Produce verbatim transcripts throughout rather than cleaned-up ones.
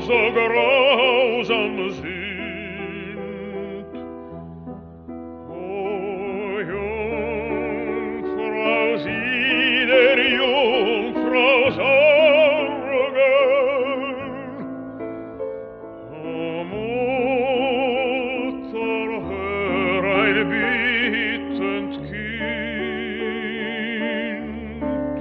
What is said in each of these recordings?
so grausam sind. O Jungfrau, sieh der Jungfrau Sorgen, o Mutter, hör ein bittend Kind.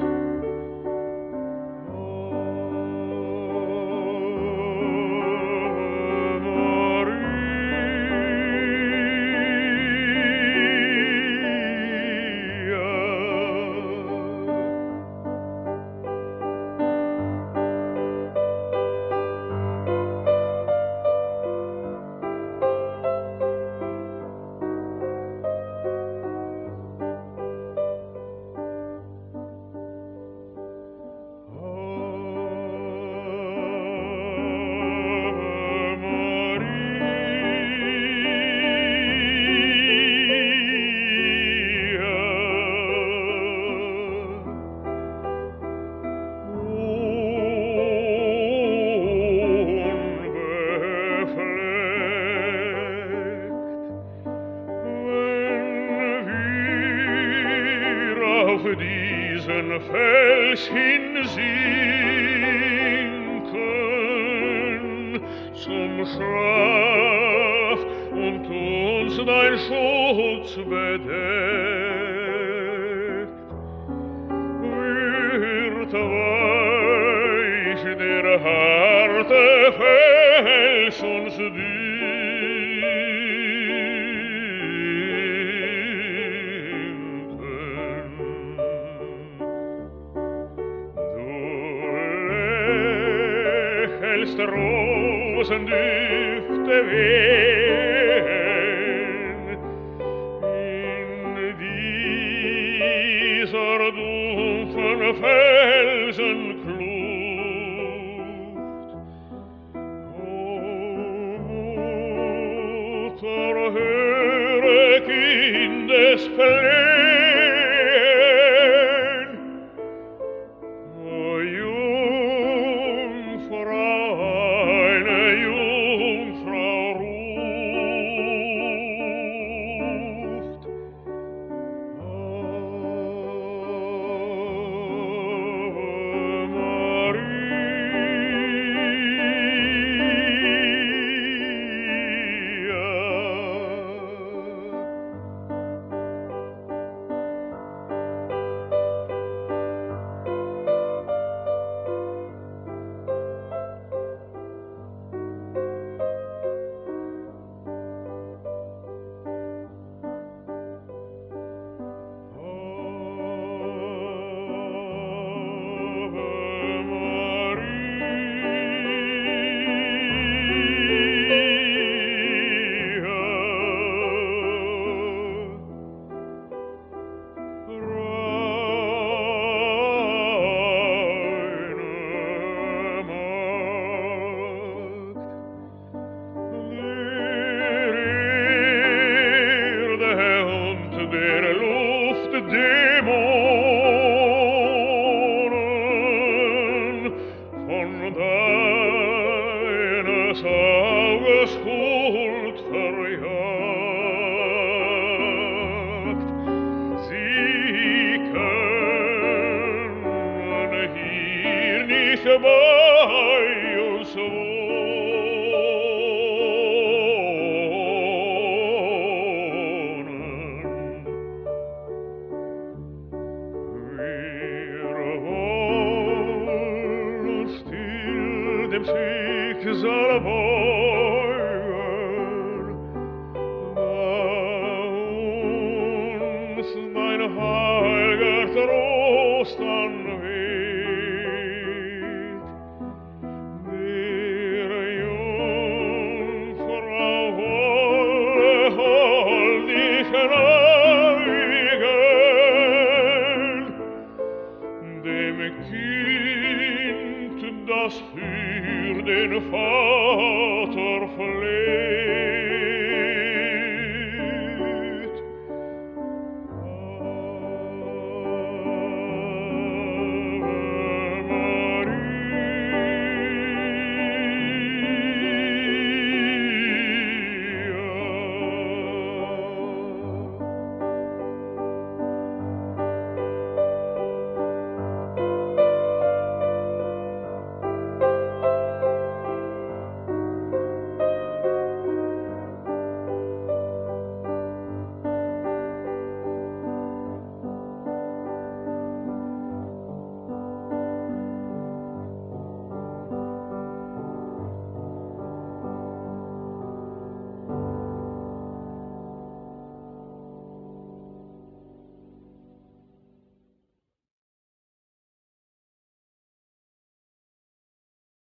Diesen Fels hinsinken zum Schlaf und uns dein Schutz bedeckt, wird weich der harte Fels uns Rosendüfte wehen in dieser dumpfen Felsenkluft. O Mutter, höre Kindesflehen, Dämonen von deines Auges Huld verjagt. Sie können hier nicht bei uns dem Schicksal beugen, da uns dein heiliger Trost anweht. Der Jungfrau wolle hold dich neigen, dem Kind, das für den Vater fleht.